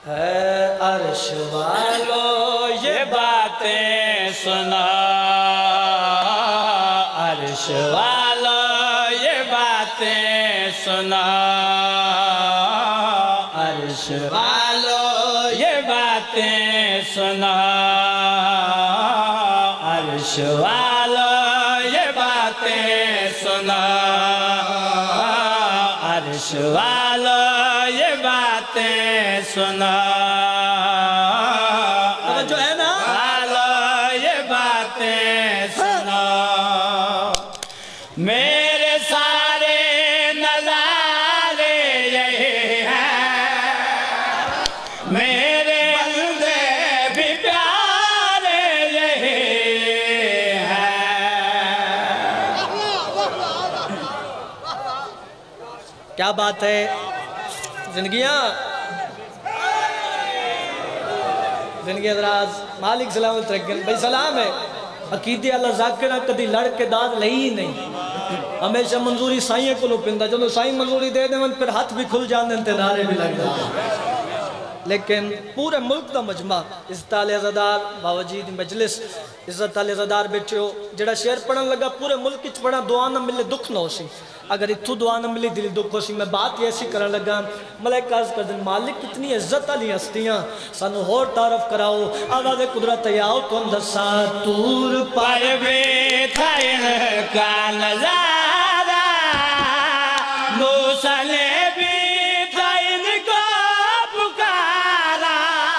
है अर्श वालों ये बातें सुना, अर्श वालों ये बातें सुना, अर्श वालों ये बातें सुना, अर्श वालों ये बातें सुना, अर्श वालों ये बातें सुना, जो है ना वालों ये बातें सुना। मेरे सारे नज़ारे यही हैं, मेरे बंदे भी प्यारे यही हैं। क्या बात है, जिंदगियां दराज, मालिक सलामत रखें भाई। सलाम है अकीदे अल्लाह ज़ाकिर कदी लड़ के दाद लई ही नहीं, हमेशा मंजूरी साईं को पिंदा, चलो साईं मंजूरी दे दें फिर हाथ भी खुल जाते हैं, नारे भी लग जाते। लेकिन पूरे मुल्क का मजमा इज़्ज़त आले अज़ादार बाबा जी की मजलिस, इज़्ज़त आले अज़ादार बैठे हो, जेड़ा शेर पढ़न लगा पूरे मुल्क पढ़ा, दुआ न मिले दुख न हो सी, अगर इतों दुआ न मिली दिल दुख हो सी। मैं बात ऐसी कर लगा, मलाइक अर्ज़ कर दिन मालिक कितनी इज्जत वाली हस्तियां सानू होर तारफ कराओ, आवाज़ कुदरत आओ तुम दसा तूर पर बैठा का नज़ारा, मूसा ने भी था इनको पुकारा।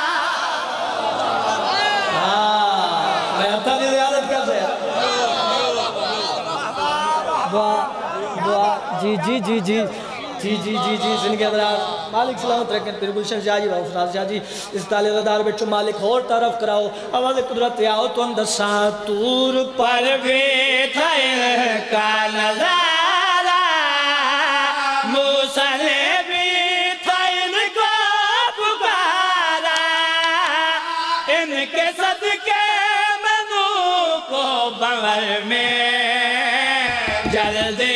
मैं अपना दिल याद कर दिया। जी जी जी जी जी जी जी जी जिनके अंदर मालिक सलामत रखें। फिर गुलशन शाह जी बाबू फराज शाह जी इस तालेदार बच्चों मालिक और तरफ कराओ, आवाज़ कुदरत आओ तुम दसा तूर पर बैठा का नज़ारा, मूसा ने भी था इनको पुकारा, इनके सदके मनु को बंगल में जल्दी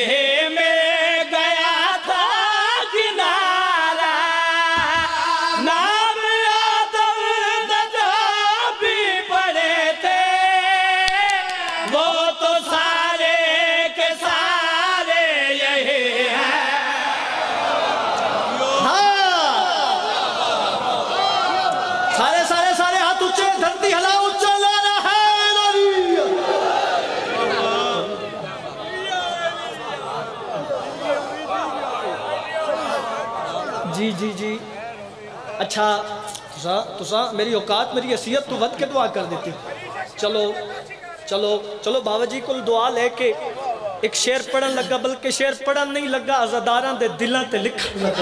जी जी जी। अच्छा तुसा मेरी औकात मेरी हैसियत तो वध के दुआ कर देती। चलो चलो चलो बाबा जी को दुआ लेके एक शेर पढ़न लगा, बल्कि शेर पढ़न नहीं लगा, अज़ादारां दे दिलां ते लिखन लगा।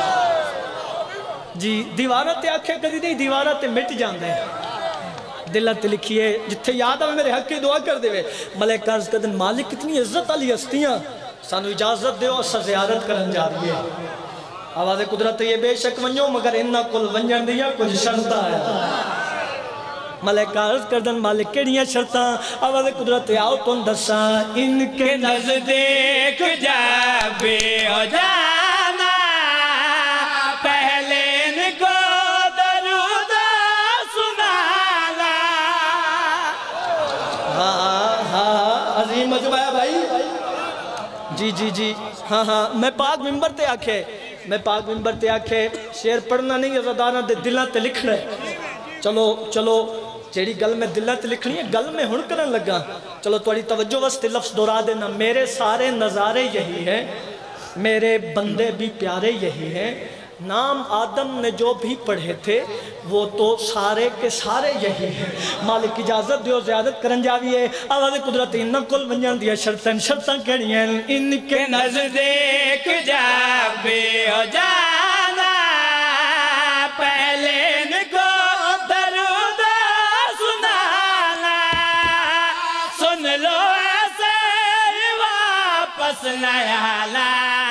जी दीवारां ते आखे कदी नहीं, दीवारां ते मिट जांदे, दिलां ते लिखिए, जिथे याद आवे मेरे हक की दुआ कर देवे। मलाइक अर्ज़ कर दिन मालिक कितनी इज्जत वाली हस्तियां सानू इजाजत दो, अस ज़ियारत करन जा रही है। आवाज़ कुदरत ये बेशक वनो मगर इन्ना कुल वंजन दिया कुछ शर्तां है। मलाइक अर्ज़ कर दिन मालिक केड़ियां शर्तां, आवाज़ कुदरत आओ तुम दसा इनके नज़दीक जाबे हो जाना, पहले इनको दरूद सुनाना। हाँ हाँ अजीम मजमा है भाई। जी जी जी हाँ हाँ मैं पाक मिंबर ते आखे, मैं पाक मिंबर ते आखे शेर पढ़ना नहीं, अज़ादारां दे दिलां ते लिखना है। चलो चलो जेड़ी गल मैं दिलां ते लिखनी है गल मैं हुण करन लगा। चलो थोड़ी तवज्जो वास्ते लफ्ज़ दोहरा देना। मेरे सारे नज़ारे यही हैं, मेरे बंदे भी प्यारे यही हैं, नाम आदम ने जो भी पढ़े थे वो तो सारे के सारे यही हैं। मालिक इजाजत दो ज़ियादत करन जाविए। आवाज़ कुदरत इन्ना कुल वंजन दिया शर्तां, शर्तां केड़ियां? इनके नज़दीक जाबे हो जाना, पहले इनको दरूद सुनाना, सुन लो ऐसे वापस न आना,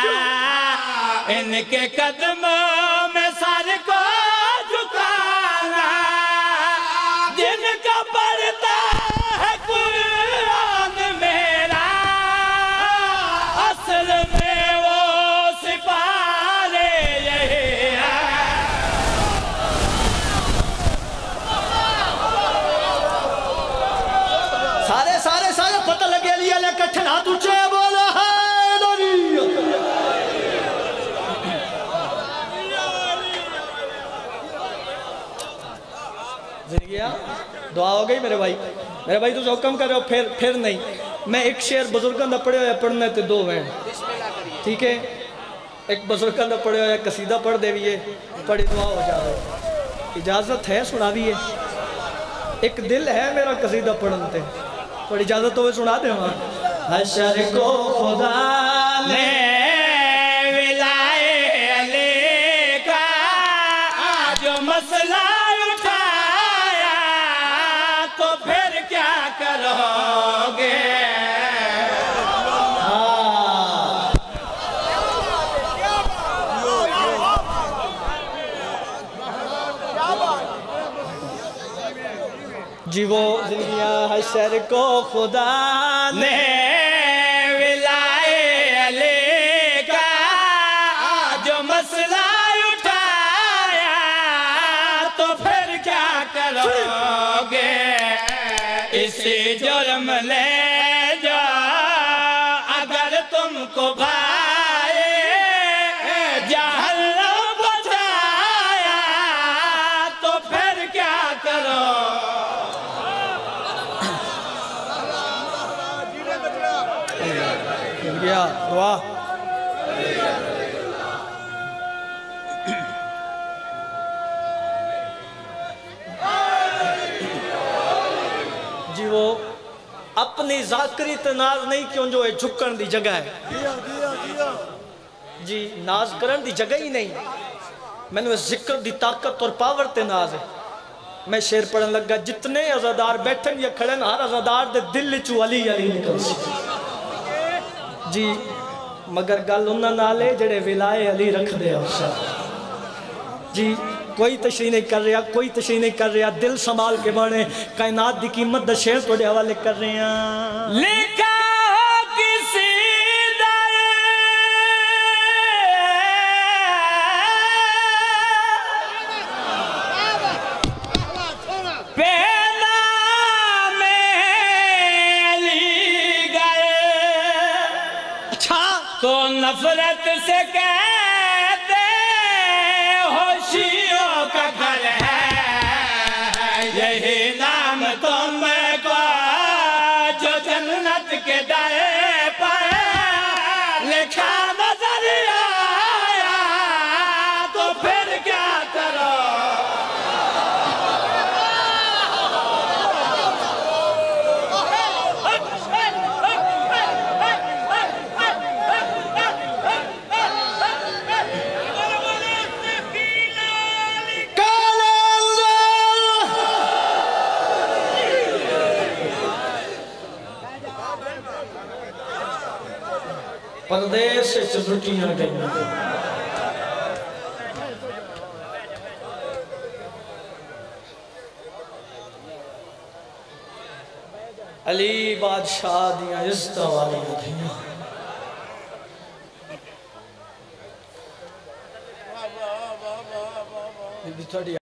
इनके कदमों में सर को झुकाना, जिनका पढ़ता है कुरान मेरा, असल में वो सिपारे यही है। गया दुआ हो गई मेरे भाई तुम हुक्म कर रहे हो फिर नहीं मैं एक शेर बुजुर्गों का पढ़े हुआ पढ़ना तो दो वैन ठीक है एक बुजुर्गों का पढ़े हुआ कसीदा पढ़ देविए पढ़ी दुआ हो जाए इजाजत है सुना दिए एक दिल है मेरा कसीदा पढ़ने ते थोड़ी इजाजत हो सुना दे हशर को खुदा ने विलाए अली का आज मसला उठाया तो फिर क्या करोगे जी वो जिंदगियां हशर को खुदा ने विलाए अली का आज मसला उठाया तो फिर क्या करोगे इसी जुर्म ले जो अगर तुमको भाए जहन्नम बचाया तो फिर क्या करो गया दुआ जी वो अपनी जाकरी ते नाज नहीं क्यों जो है झुकन दी जगह है जी नाज करन दी जगह ही नहीं मैंने जिक्र दी ताकत और पावर ते नाज है मैं शेर पढ़न लगा जितने अज़ादार बैठे या खड़े हर अज़ादार दे दिल चू अली अली निकल जी मगर गल उन्होंने नाल है जेड़े विलाए अली रख दे जी कोई तशरीह नहीं कर रहा कोई तशरीह नहीं कर रहा दिल संभाल के बने कायनात की कीमत दा शेर थोड़े हवाले कर रहे हैं लिखा किसी तो नफरत से कहते होशियों का घर है यही नाम तुमको जो जन्नत के दर पर लिखा नजर आया तो फिर क्या करो परदेश से लुटियां गई अली बादशाह दियां इज्जत वालियां थी